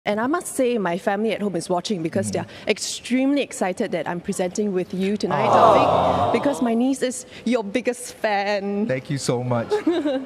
And I must say my family at home is watching because they're extremely excited that I'm presenting with you tonight, Taufik, because my niece is your biggest fan. Thank you so much.